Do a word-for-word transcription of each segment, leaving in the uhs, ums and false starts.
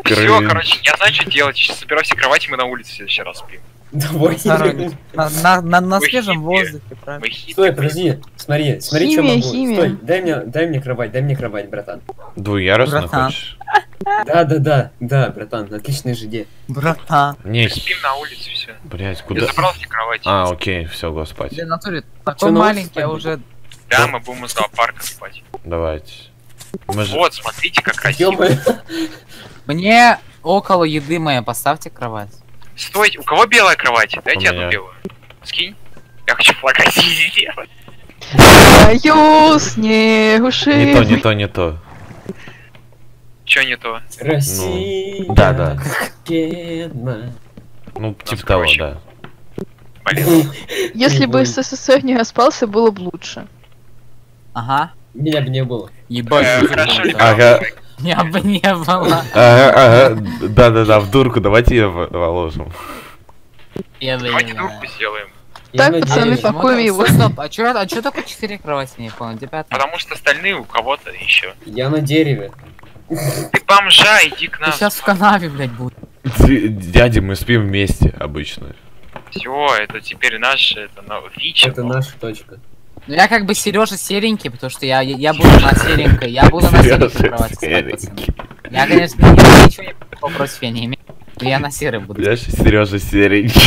Все, короче, я знаю, что делать. Сейчас собираю все кровати, мы на улице в следующий раз спим. Давай. На, на, на, на свежем воздухе, правильно? Стой, подожди. Смотри, смотри, что Химия, могу. химия. Стой, дай мне, дай мне кровать, дай мне кровать, братан. Двуярусный Братан. хочешь? Да, да, да, да, братан, отличная же идея. Братан. Не, Спим на улице, все. блять, Я куда? забрал все кровати. А, окей, все, го спать. Я в натуре Чё, такой на улице маленький, спать я будем? уже... Да, мы будем у зоопарка спать. Давайте. Мы же... Вот, смотрите, как красиво. Ё-моё. Мне около еды моей поставьте кровать. Стойте, у кого белая кровать? Дайте У одну меня. белую. Скинь. Я хочу флагосизи сделать. Мою снегуши. Не то, не то, не то. Чё не то? Россия. Да, да. Кедна. Ну, типа Нас того, короче. да. Блин. Если бы СССР не распался, было бы лучше. Ага. Меня бы не было. Ебать. Э, что Хорошо, это? ребята. Ага. Я бы не было. Ага, ага. Да-да-да, в дурку, давайте ее в- положим. Я бы Давайте не дурку знаю. сделаем. Я Так, надеюсь. пацаны, Почему пакуем так? его. Стоп, стоп, а чё, а чё только четыре кровати, не понял, где пятая? Потому что остальные у кого-то еще. Я на дереве. Ты бомжа, иди к Ты нам. сейчас в канаве, блядь, будет. Д- Дядя, мы спим вместе обычно. Все, это теперь наш, это на фича. Это наша точка. Ну я как бы Сережа серенький, потому что я, я, я буду на серенькой, я буду на серенькой Серёжа кровати спать, пацаны. серенький. Я, конечно, ни- ничего не против я не имею, но я на серой буду. Знаешь, Сережа серенький.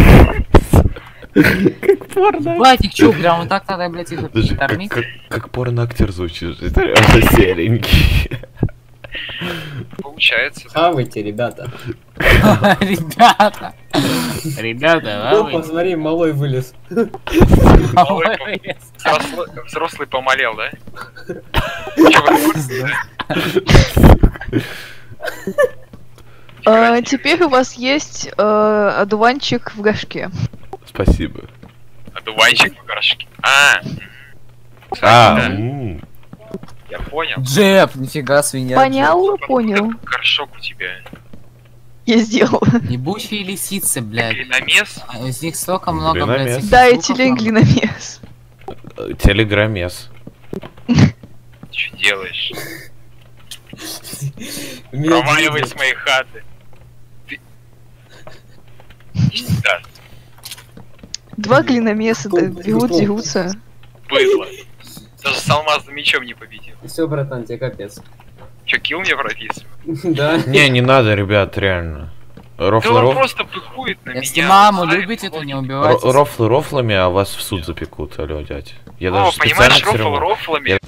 Батик, чё, прям вот так надо, блядь, их Даже как, кормить? как, как порно-актер звучит. Сережа серенький. Получается. Хавайте, ребята. Ребята, ребята, Ну, вы- посмотри, малой вылез. Малой пом- Взрослый, взрослый помолел, да? Чё вы А, теперь у вас есть э, одуванчик в горшке. Спасибо. Одуванчик в горшке. А, м. Кстати, А, да, м. я понял. Джеб, нифига свинья. Понял? Понял. Горшок у тебя. Я сделал. Ебучие лисицы, блядь. Глиномес? А из них столько много, Глиномес. блядь. этих Да, и звуков телен надо. глиномес. Телеграммес. Что делаешь? Меня Проваливай видят. с моей хаты. Ты... Иди сюда, Два глиномеса да, Кто- бегут, кто? дерутся. быдло. Даже с алмазным мечом не победил. Все, братан, тебе капец. Че, килл мне прописывает? Да. Не, не надо, ребят, реально. Да Рофлы, он роф- просто пыхует на Если меня. маму Ставит любите, то не логику. убивайте. ро- рофлы рофлами, а вас в суд запекут, алло, дядь. Я О, даже специально понимаешь, к рофл тюрьму- рофлами. Я-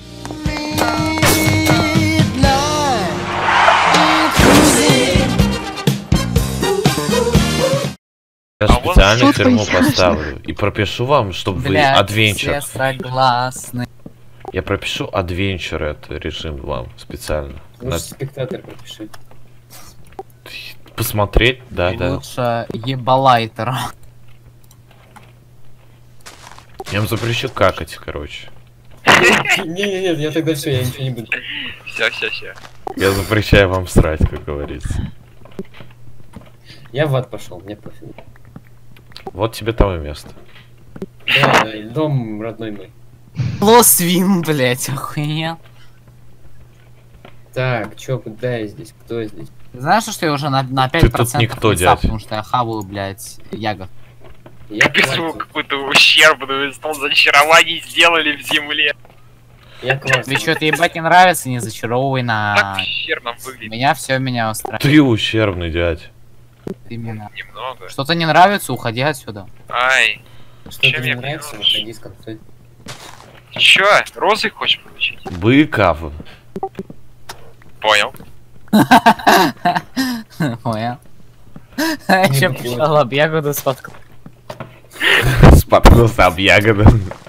Я А вот специально суд в тюрьму поясню. поставлю. И пропишу вам, чтобы вы Блядь, адвенчер. все согласны. Я пропишу адвенчер это режим вам специально. На- Лучше спектатор пропиши. Посмотреть, да, да. Лучше ебалайтер. Я вам запрещу какать, короче. Не-не-не, я тогда все, я ничего не буду. Все, все, все. Я запрещаю вам срать, как говорится. Я в ад пошел, мне пофиг. Вот тебе там и место. Да, да, дом родной мой. Лосвин, блять, охуел. Так, чё, куда я здесь? Кто я здесь? Знаешь, что я уже на, на Ты пять тут процентов никто, лица, дядь. потому что я хаваю, блять, ягод. Я Писал кварту. какую-то ущербную стол зачарований сделали в земле. Я кварту. Тебе что-то ебать не нравится, не зачаровывай Как на... ущербно У выглядит. меня все меня устраивает. Ты ущербный, дядь. Именно. Немного. Что-то не нравится, уходи отсюда. Ай, Что чем тебе я не нравится, пьёшь? выходи с концой. ты чё, розы хочешь получить? Быков. Понял. Понял. Еще Не пришел об ягоду споткнул. Споткнулся об ягоду.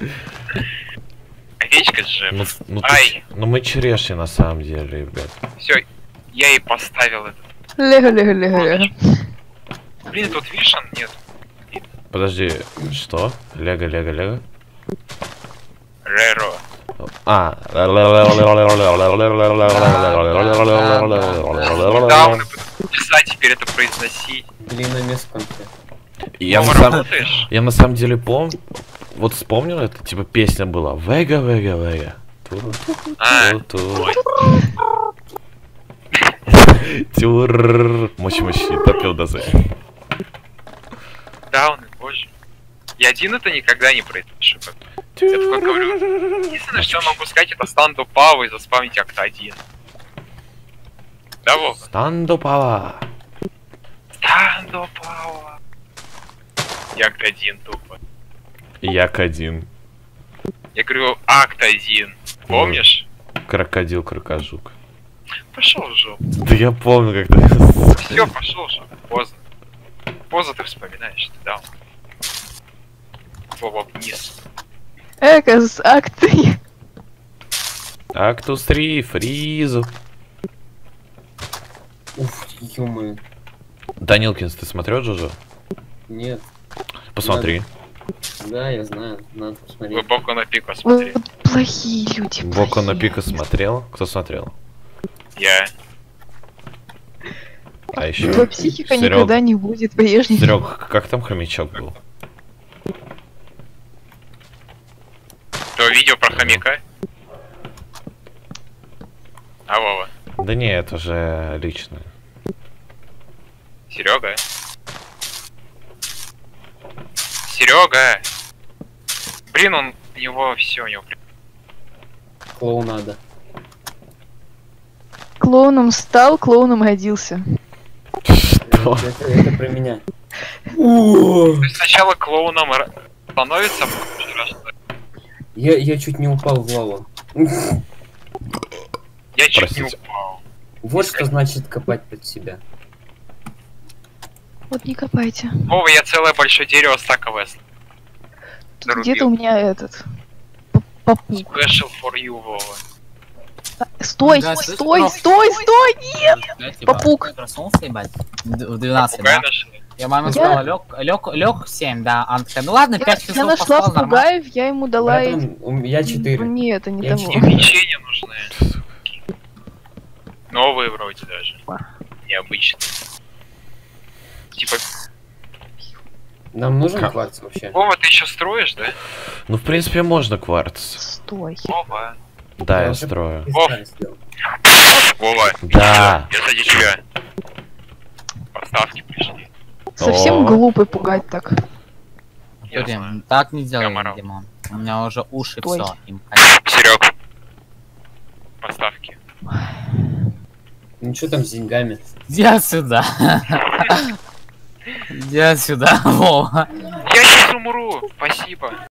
Овечка же. Ну, ну, ты Ай. ч- ну мы черешни на самом деле, ребят. Все, я ей поставил это. Лего, лего, лего, лего. Блин, тут вишен? Нет. Подожди, что? Лего, лего, лего? Реро. А. Недавно буду писать, теперь это произносить. Глиномес в конце. Я на Дома самом... работаешь? Я на самом деле помню, вот вспомнил, это типа песня была Вега, Вега, Вега. А, Ту-ту. ой. Тюрррр. Мочи-мочи, топил до зэ. Дауны, боже. Я один это никогда не произошло. Я только говорю. Единственное, что я могу сказать, это станду паву и заспавнить акт один. Да, Вова? Станду пава. Станду пава. Акт один тупо. Як один. Я говорю, акт один. Помнишь? Крокодил, крокожук. Пошел в жопу. Да я помню, как ты... Все, пошел в жопу. Поздно. Поздно ты вспоминаешь, ты даун. Вова вниз. Эко с актой. Актус три, фризу. Уф, ё-моё. Данилкинс, ты смотрел Джоджо? Нет. Посмотри. Да, я знаю. Надо посмотреть. Глубоко на пику смотри. Вот плохие люди. Боку на плохие. пика смотрел? Кто смотрел? Я. А еще. Твоя психика Серёг. никогда не будет прежней. Серег, как там хомячок был? То видео про хомяка? А Вова? Да не, это же личное. Серега? Серега! Блин, он у него все, у него. Клоунада. Клоуном стал, клоуном родился. Что? Это, это про меня. То есть сначала клоуном р- становится, а потом уже рождается. Я, я чуть не упал в лаву. Я чуть Простите. не упал. Вот что значит копать под себя. Вот не копайте. Вова, я целое большое дерево стаковое. с- Тут Зарубил. где-то у меня этот. п- Попуг. Special for you, Вова. А, Стой, Да, стой, слышь, стой, стой, нет! Да, типа, Попуг. ты проснулся, ебать? Д- В двенадцать, Попугай да? нашли. Я маме Я- сказала, лег, лег, лег в семь, да. Она такая, ну ладно, Я, пять я часов нашла поспал, нормально. попугаев, я ему дала эти... Братан, у м- я четыре. Не, это не Я того. Мне печенье нужны. Новые вроде даже. Необычные. Типа, Нам нужен Как? кварц вообще? Вова, ты еще строишь, да? Ну, в принципе, можно кварц. Стой. Вова. Да, я уже строю. писали сделал. Вова. Да. Я сзади тебя. Поставки пришли. Совсем О. глупый пугать так. Я Дим, знаю. так не делай, Комаров. Димон. У меня уже уши Стой. все, им конец. Серег. Поставки. Ну что там с деньгами? Иди отсюда. Иди отсюда, Вова. Я сейчас умру. Спасибо.